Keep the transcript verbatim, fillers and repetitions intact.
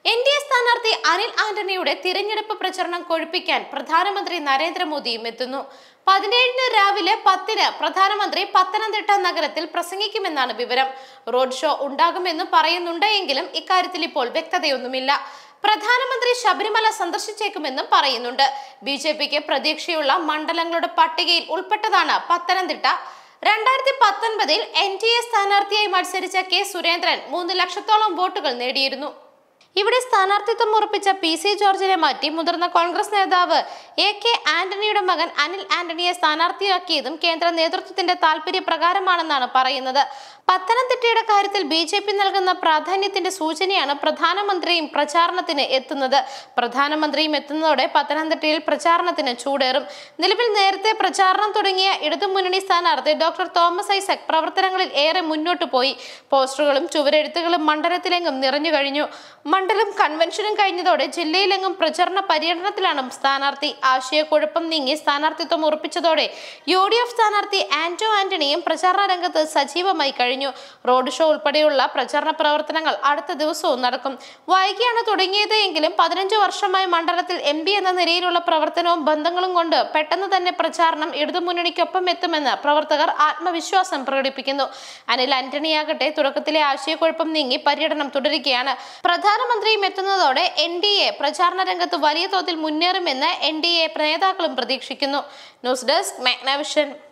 N D A സ്ഥാനാർത്ഥി അനിൽ ആന്റണിയുടെ തിരഞ്ഞെടുപ്പ് പ്രചരണം കൊഴുപ്പിക്കാൻ പ്രധാനമന്ത്രി നരേന്ദ്രമോദിയും എത്തുന്നു. പതിനേഴിന് രാവിലെ പത്തിന് പ്രധാനമന്ത്രി പത്തനംതിട്ട നഗരത്തിൽ പ്രസംഗിക്കുമെന്നാണ് വിവരം. റോഡ് ഷോ ഉണ്ടാകുമെന്ന് പറയുന്നുണ്ട് എങ്കിലും ഇക്കാര്യത്തിൽ ഇപ്പോൾ വ്യക്തതയൊന്നുമില്ല. പ്രധാനമന്ത്രി ശബരിമല സന്ദർശിച്ചേക്കുമെന്നും പറയുന്നുണ്ട്. ബി ജെ പിക്ക് പ്രതീക്ഷയുള്ള മണ്ഡലങ്ങളുടെ പട്ടികയിൽ ഉൾപ്പെട്ടതാണ് പത്തനംതിട്ട. രണ്ടായിരത്തി പത്തൊൻപതിൽ എൻ ഡി എ സ്ഥാനാർത്ഥിയായി മത്സരിച്ച കെ സുരേന്ദ്രൻ മൂന്ന് ലക്ഷത്തോളം വോട്ടുകൾ നേടിയിരുന്നു. ഇവിടെ സ്ഥാനാർത്ഥിത്വം ഉറപ്പിച്ച പി സി ജോർജിനെ മാറ്റി മുതിർന്ന കോൺഗ്രസ് നേതാവ് എ കെ ആന്റണിയുടെ മകൻ അനിൽ ആന്റണിയെ സ്ഥാനാർത്ഥിയാക്കിയതും കേന്ദ്ര നേതൃത്വത്തിന്റെ താല്പര്യപ്രകാരമാണെന്നാണ് പറയുന്നത്. പത്തനംതിട്ടയുടെ കാര്യത്തിൽ ബി ജെ പി നൽകുന്ന പ്രാധാന്യത്തിന്റെ സൂചനയാണ് പ്രധാനമന്ത്രിയും പ്രചാരണത്തിന് എത്തുന്നത്. പ്രധാനമന്ത്രിയും എത്തുന്നതോടെ പത്തനംതിട്ടയിൽ പ്രചാരണത്തിന് ചൂടേറും. നിലവിൽ നേരത്തെ പ്രചാരണം തുടങ്ങിയ ഇടതുമുന്നണി സ്ഥാനാർത്ഥി ഡോക്ടർ തോമസ് ഐസക് പ്രവർത്തനങ്ങളിൽ ഏറെ മുന്നോട്ടു പോയി. പോസ്റ്ററുകളും ചുവരെഴുത്തുകളും മണ്ഡലത്തിലെങ്ങും നിറഞ്ഞു കഴിഞ്ഞു. മണ്ഡലം കൺവെൻഷനും കഴിഞ്ഞതോടെ ജില്ലയിലെങ്ങും പ്രചരണ പര്യടനത്തിലാണ് സ്ഥാനാർത്ഥി. ആശയക്കുഴപ്പം നീങ്ങി സ്ഥാനാർത്ഥിത്വം ഉറപ്പിച്ചതോടെ യു ഡി എഫ് സ്ഥാനാർത്ഥി ആന്റോ ആന്റണിയും പ്രചാരണ രംഗത്ത് സജീവമായി കഴിഞ്ഞു. റോഡ് ഷോ ഉൾപ്പെടെയുള്ള പ്രചരണ പ്രവർത്തനങ്ങൾ അടുത്ത ദിവസവും നടക്കും. വൈകിയാണ് തുടങ്ങിയത് എങ്കിലും പതിനഞ്ചു വർഷമായി മണ്ഡലത്തിൽ എം പി എന്ന നിലയിലുള്ള പ്രവർത്തനവും ബന്ധങ്ങളും കൊണ്ട് പെട്ടെന്ന് തന്നെ പ്രചാരണം ഇടതുമുന്നണിക്കൊപ്പം എത്തുമെന്ന് പ്രവർത്തകർ ആത്മവിശ്വാസം പ്രകടിപ്പിക്കുന്നു. അനിൽ ആന്റണിയാകട്ടെ തുടക്കത്തിലെ ആശയക്കുഴപ്പം നീങ്ങി പര്യടനം തുടരുകയാണ്. പ്രധാനമന്ത്രിയും എത്തുന്നതോടെ എൻ ഡി എ പ്രചാരണ രംഗത്ത് വലിയ തോതിൽ മുന്നേറുമെന്ന് എൻ ഡി എ നേതാക്കളും പ്രതീക്ഷിക്കുന്നു. News desk Magnavision.